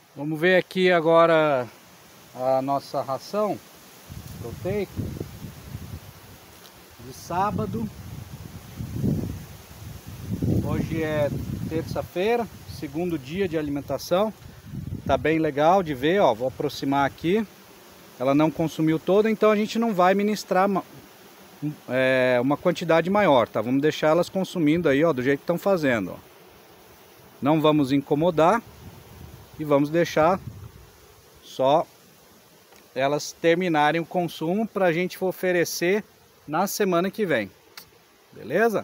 Vamos ver aqui agora a nossa ração proteica de sábado. Hoje é terça-feira, segundo dia de alimentação. Tá bem legal de ver, ó. Vou aproximar aqui. Ela não consumiu toda, então a gente não vai ministrar uma quantidade maior, tá? Vamos deixar elas consumindo aí, ó, do jeito que estão fazendo, ó. Não vamos incomodar e vamos deixar só elas terminarem o consumo para a gente oferecer na semana que vem, beleza?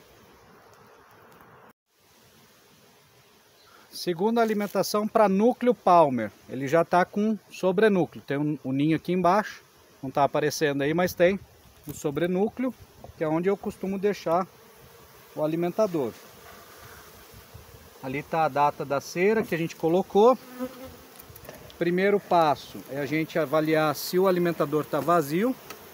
Segunda alimentação para núcleo Palmer, ele já está com sobrenúcleo, tem um ninho aqui embaixo, não está aparecendo aí, mas tem o sobrenúcleo, que é onde eu costumo deixar o alimentador. Ali está a data da cera que a gente colocou. Primeiro passo é a gente avaliar se o alimentador está vazio.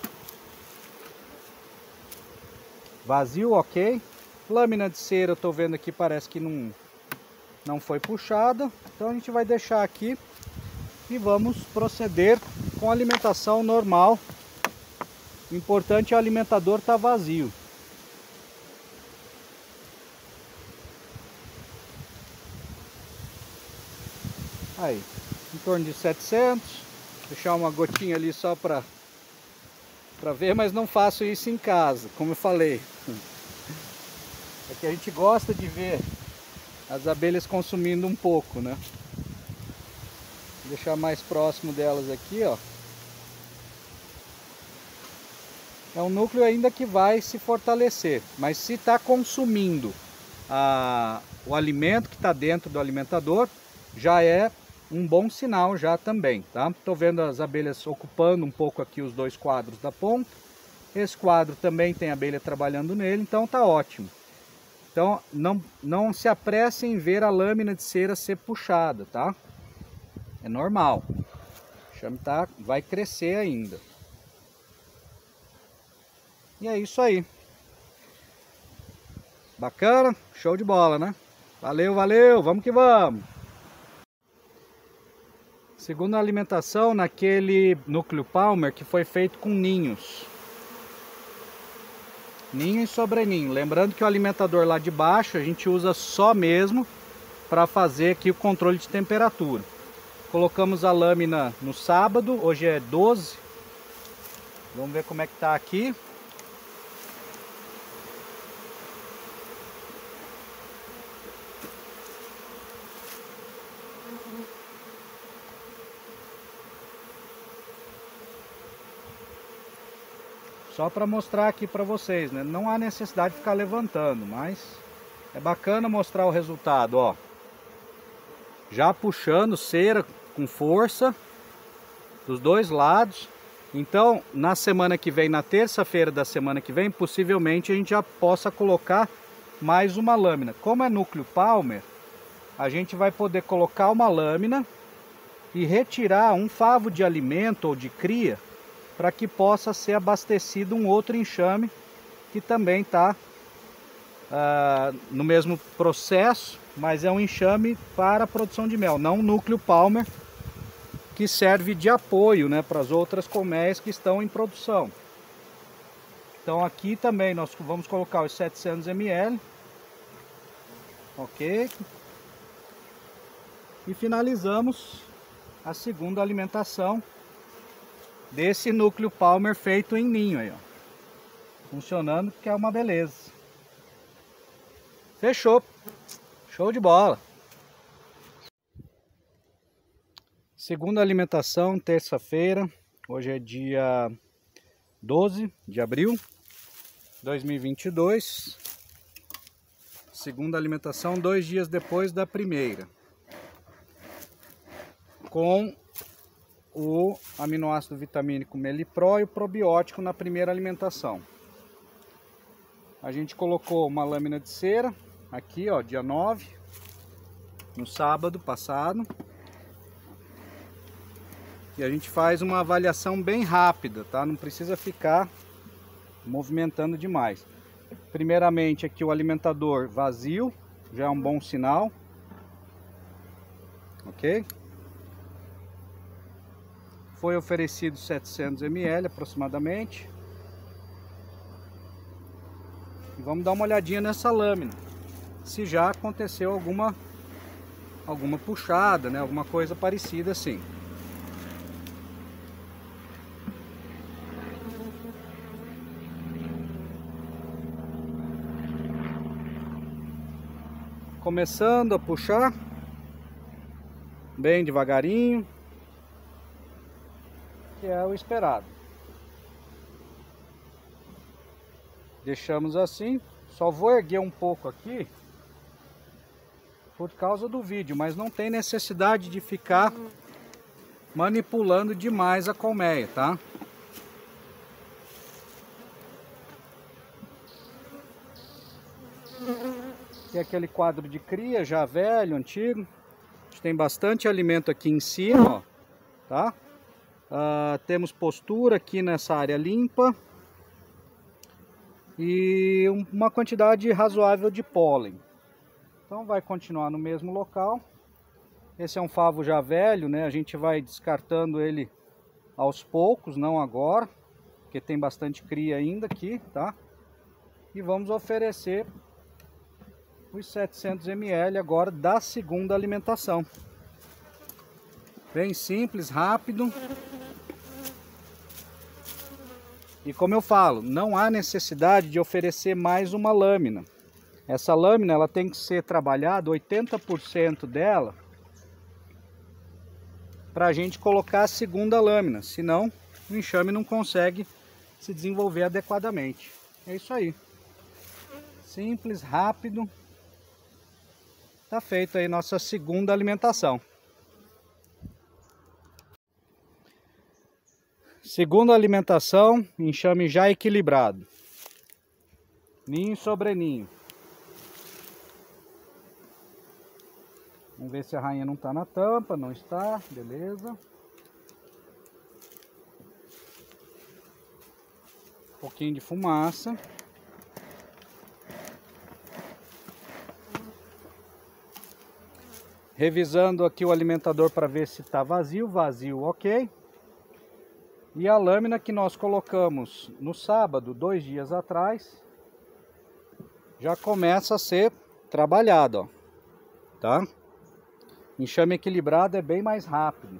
Vazio, ok. Lâmina de cera eu estou vendo aqui, parece que não foi puxada. Então a gente vai deixar aqui e vamos proceder com a alimentação normal. O importante é o alimentador estar vazio. Aí, em torno de 700. Deixar uma gotinha ali só para ver, mas não faço isso em casa, como eu falei. É que a gente gosta de ver as abelhas consumindo um pouco, né? Vou deixar mais próximo delas aqui, ó. É um núcleo ainda que vai se fortalecer, mas se está consumindo o alimento que está dentro do alimentador, já é um bom sinal já também, tá? Estou vendo as abelhas ocupando um pouco aqui os dois quadros da ponta. Esse quadro também tem abelha trabalhando nele, então tá ótimo. Então não se apresse em ver a lâmina de cera ser puxada, tá? É normal. O enxame vai crescer ainda. E é isso aí. Bacana? Show de bola, né? Valeu, valeu! Vamos que vamos! Segunda alimentação naquele núcleo Palmer que foi feito com ninhos. Ninho e sobreninho. Lembrando que o alimentador lá de baixo a gente usa só mesmo para fazer aqui o controle de temperatura. Colocamos a lâmina no sábado, hoje é 12. Vamos ver como é que tá aqui. Só para mostrar aqui para vocês, né? Não há necessidade de ficar levantando, mas é bacana mostrar o resultado, ó. Já puxando cera com força dos dois lados. Então, na semana que vem, na terça-feira da semana que vem, possivelmente a gente já possa colocar mais uma lâmina. Como é núcleo Palmer, a gente vai poder colocar uma lâmina e retirar um favo de alimento ou de cria para que possa ser abastecido um outro enxame que também está no mesmo processo, mas é um enxame para a produção de mel, não um núcleo Palmer que serve de apoio, né, para as outras colmeias que estão em produção. Então aqui também nós vamos colocar os 700 ml, ok? E finalizamos a segunda alimentação desse núcleo Palmer feito em ninho aí, ó. Funcionando, que é uma beleza. Fechou. Show de bola. Segunda alimentação, terça-feira. Hoje é dia 12 de abril de 2022. Segunda alimentação, 2 dias depois da primeira. Com o aminoácido vitamínico Melipro e o probiótico na primeira alimentação. A gente colocou uma lâmina de cera aqui, ó, dia 9, no sábado passado. E a gente faz uma avaliação bem rápida, tá? Não precisa ficar movimentando demais. Primeiramente aqui o alimentador vazio, já é um bom sinal. Ok? foi oferecido 700 ml aproximadamente. E vamos dar uma olhadinha nessa lâmina, se já aconteceu alguma puxada, né? Alguma coisa parecida assim. Começando a puxar bem devagarinho, que é o esperado. Deixamos assim. Só vou erguer um pouco aqui por causa do vídeo, mas não tem necessidade de ficar manipulando demais a colmeia, tá? Aqui é aquele quadro de cria já velho, antigo. A gente tem bastante alimento aqui em cima, ó, tá? Temos postura aqui nessa área limpa e uma quantidade razoável de pólen. Então vai continuar no mesmo local. Esse é um favo já velho, né? A gente vai descartando ele aos poucos, não agora, porque tem bastante cria ainda aqui, tá? E vamos oferecer os 700 ml agora da segunda alimentação. Bem simples, rápido. E como eu falo, não há necessidade de oferecer mais uma lâmina. Essa lâmina ela tem que ser trabalhada, 80% dela, para a gente colocar a segunda lâmina. Senão o enxame não consegue se desenvolver adequadamente. É isso aí. Simples, rápido. Tá feito aí nossa segunda alimentação. Segunda alimentação, enxame já equilibrado. Ninho sobre ninho. Vamos ver se a rainha não está na tampa. Não está, beleza. Um pouquinho de fumaça. Revisando aqui o alimentador para ver se está vazio. Vazio, ok. E a lâmina que nós colocamos no sábado, 2 dias atrás, já começa a ser trabalhada, ó, tá? Enxame equilibrado é bem mais rápido.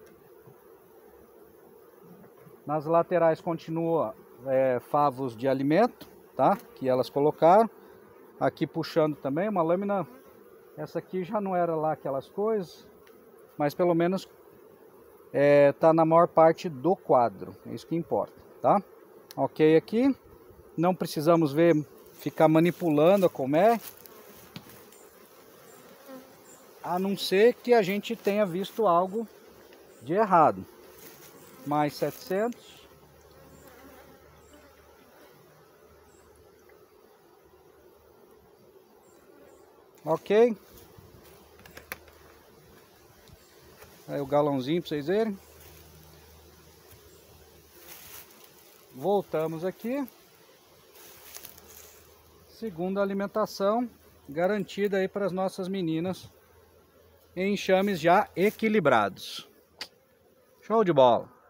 Nas laterais continua favos de alimento, tá? Que elas colocaram. Aqui puxando também uma lâmina. Essa aqui já não era lá aquelas coisas, mas pelo menos tá na maior parte do quadro. É isso que importa, tá? Ok aqui. Não precisamos ficar manipulando a colmeia, a não ser que a gente tenha visto algo de errado. Mais 700. Ok. Aí o galãozinho para vocês verem. Voltamos aqui. Segunda alimentação garantida aí para as nossas meninas em enxames já equilibrados. Show de bola!